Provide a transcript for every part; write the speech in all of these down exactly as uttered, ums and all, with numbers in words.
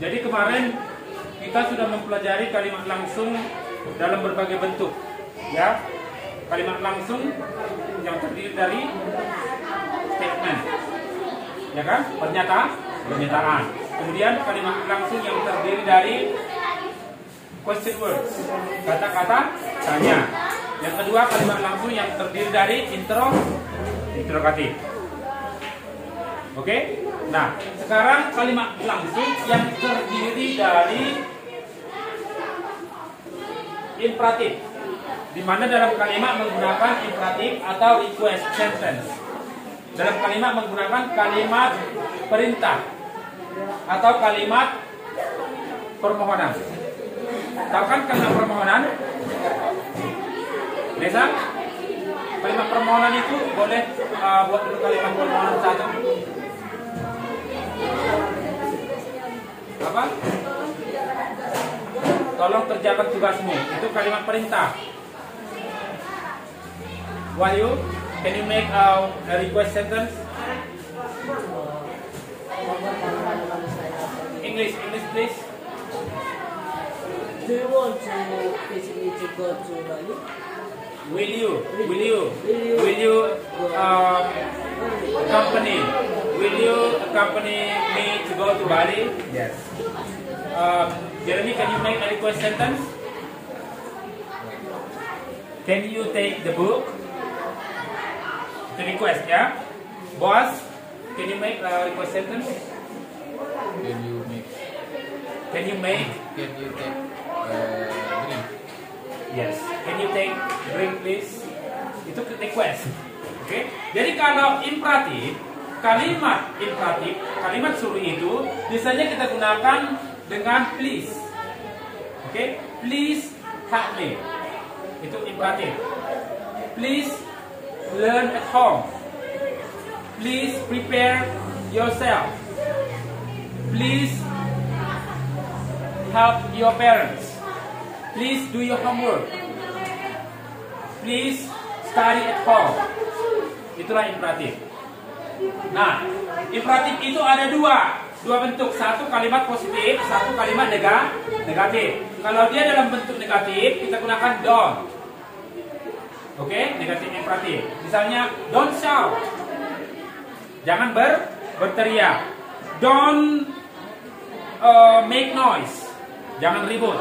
Jadi kemarin kita sudah mempelajari kalimat langsung dalam berbagai bentuk, ya. Kalimat langsung yang terdiri dari statement, ya kan? Pernyataan, pernyataan. Kemudian kalimat langsung yang terdiri dari question words, kata-kata tanya. Yang kedua, kalimat langsung yang terdiri dari intro, interrogatif. Oke? Nah, sekarang kalimat langsung yang terdiri dari imperatif, di mana dalam kalimat menggunakan imperatif atau request sentence. Dalam kalimat menggunakan kalimat perintah atau kalimat permohonan. Tahu kan kalimat permohonan? Desa? Kalimat permohonan itu boleh uh, buat dulu kalimat permohonan satu. Apa? Tolong kerjakan tugasmu. Itu kalimat perintah. Wahyu, can you make a, a request sentence? English, English please. Do you want to basically to go to Bali? Will you, will you, will you um, accompany, will you accompany me to go to Bali? Yes. Um, Jeremy, can you make a request sentence? Can you take the book? The request, yeah. Boss, can you make a request sentence? Can you make? Can you make? Can you take uh, drink? Yes. Can you take drink please? Itu request. Oke. Okay? Jadi kalau imperatif, kalimat imperatif, kalimat suruh itu biasanya kita gunakan dengan please. Oke? Okay? Please help me. Itu imperatif. Please learn at home. Please prepare yourself. Please help your parents. Please do your homework. Please study at home. Itulah imperatif. Nah, imperatif itu ada dua, dua bentuk. Satu kalimat positif, satu kalimat nega, negatif. Kalau dia dalam bentuk negatif, kita gunakan don't. Oke, okay? Negatif imperatif. Misalnya, don't shout. Jangan ber, berteriak. Don't uh, make noise. Jangan ribut.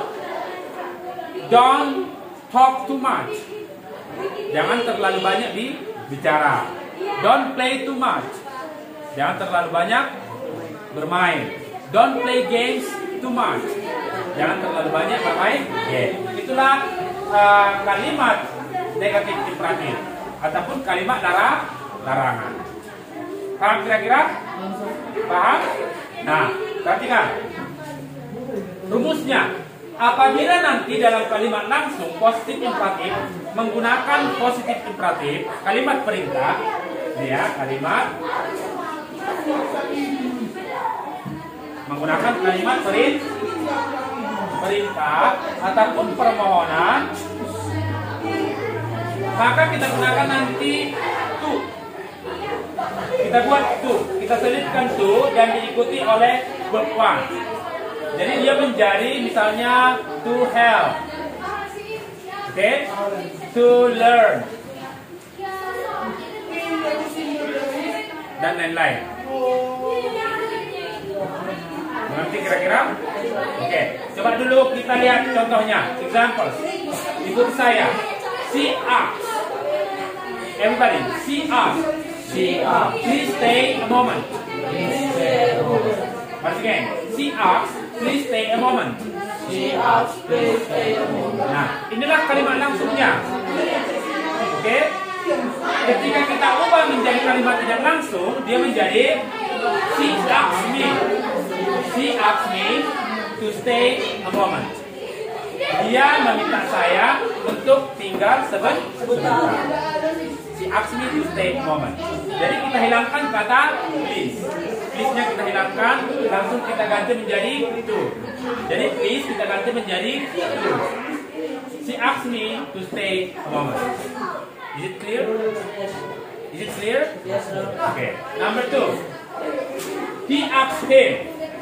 Don't talk too much. Jangan terlalu banyak bicara. Don't play too much. Jangan terlalu banyak bermain. Don't play games too much. Jangan terlalu banyak bermain game. Itulah uh, kalimat negatif imperatif ataupun kalimat lara, larangan. Paham kira-kira? Paham? Nah, perhatikan rumusnya. Apabila nanti dalam kalimat langsung positif imperatif menggunakan positif imperatif, kalimat perintah, ya, kalimat menggunakan kalimat perin, perintah ataupun permohonan, maka kita gunakan nanti to. Kita buat to, kita selipkan to dan diikuti oleh verb one. Jadi dia menjadi misalnya to help, oke, okay? To learn, dan lain-lain. Mengerti kira-kira? Oke, okay. Coba dulu kita lihat contohnya, examples. Ikuti saya. She asks, everybody. She asks, she asks, please stay a moment. Please stay a moment. Once again, she asks, please stay a moment. She asks, please stay a moment. Nah, inilah kalimat langsungnya. Oke? Okay? Ketika kita ubah menjadi kalimat tidak langsung, dia menjadi she asks me. She asks me to stay a moment. Dia meminta saya untuk tinggal sebentar. She asks me to stay a moment. Jadi kita hilangkan kata please. Please-nya kita hilangkan, langsung kita ganti menjadi to. Jadi please kita ganti menjadi to. She asks me to stay a moment. Is it clear? Is it clear? Yes, sir. Okay. Number two. He asks him.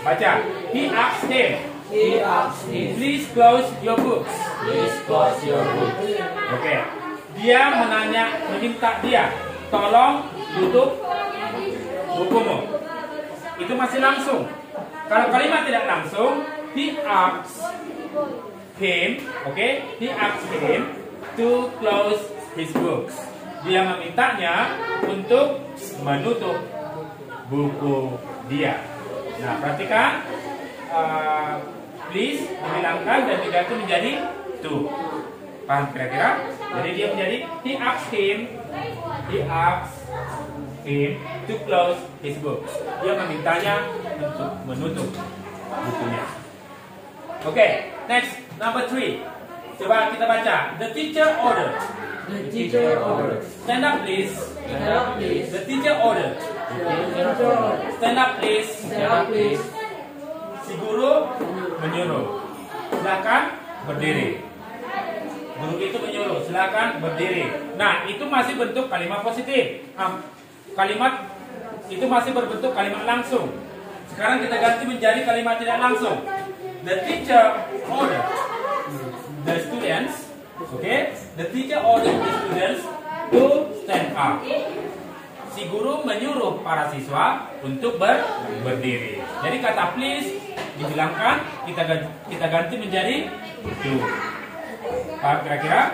Baca. He asked him, He asked him, please close your books. please close your book. Oke. Dia menanya, meminta dia, tolong tutup bukumu. Itu masih langsung. Kalau kalimat tidak langsung, he asked him, oke, okay? He asked him to close his books. Dia memintanya untuk menutup buku dia. Nah, perhatikan, uh, please dihilangkan dan diganti menjadi to. Paham kira-kira? Jadi dia menjadi he asked him, he asked him to close his books. Dia memintanya untuk menutup bukunya. Oke, okay, next number three. Coba kita baca. The teacher ordered. The teacher ordered. Stand up, please. Stand up, please. The teacher ordered. The teacher ordered. Stand up, please. Stand up, please. Si guru menyuruh. Silakan berdiri. Guru itu menyuruh. Silakan berdiri. Nah, itu masih bentuk kalimat positif. Um, kalimat itu masih berbentuk kalimat langsung. Sekarang kita ganti menjadi kalimat tidak langsung. The teacher ordered the students, okay? The teacher ordered the students to stand up. Si guru menyuruh para siswa untuk ber berdiri. Jadi kata please dihilangkan, kita ganti, kita ganti menjadi to. Paham kira-kira?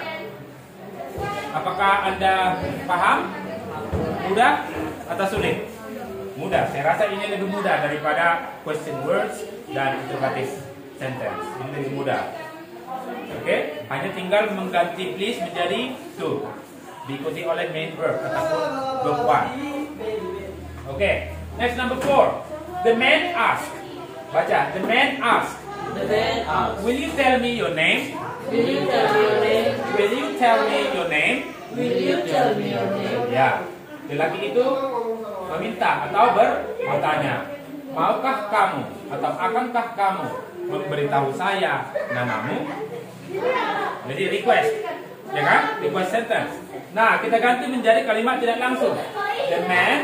Apakah Anda paham? Mudah atau sulit? Mudah. Saya rasa ini lebih mudah daripada question words dan interrogative sentence. Ini lebih mudah. Oke, okay? Hanya tinggal mengganti please menjadi to, diikuti oleh main verb ataupun verb one. Oke, okay. Next number four. The man asked. Baca. The man asked. The man asked, Will you tell me your name? will you tell me your name? Will you tell me your name? Will you tell me your name? Ya, lelaki itu meminta atau ber bertanya, maukah kamu atau akankah kamu memberitahu saya namamu? Jadi request, ya kan? Request sentence. Nah, kita ganti menjadi kalimat tidak langsung. The man,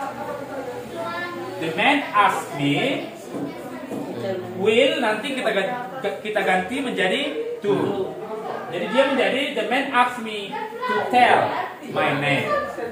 the man asked me. Will nanti kita kita ganti menjadi to. Jadi dia menjadi the man asked me to tell my name.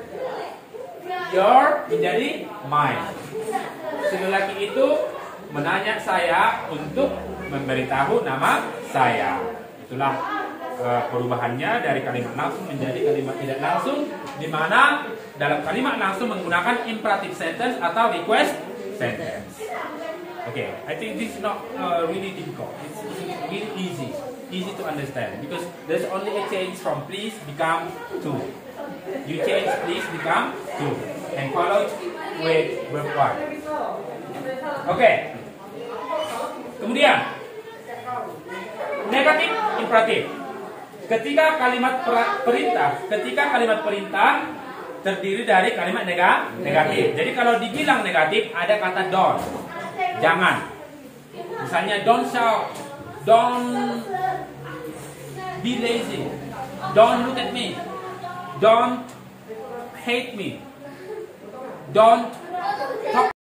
Your menjadi mine. Si lelaki itu menanya saya untuk memberitahu nama saya. Itulah uh, perubahannya dari kalimat langsung menjadi kalimat tidak langsung, di mana dalam kalimat langsung menggunakan imperative sentence atau request sentence. Okay, I think this is not uh, really difficult. It's really easy, easy to understand because there's only a change from please become to. You change please become to and followed with verb one. Oke. Okay. Kemudian negatif imperatif. Ketika kalimat perintah, ketika kalimat perintah terdiri dari kalimat nega, negatif. Jadi kalau dibilang negatif ada kata don't. Jangan. Misalnya don't shout, don't be lazy, don't look at me, don't hate me, don't talk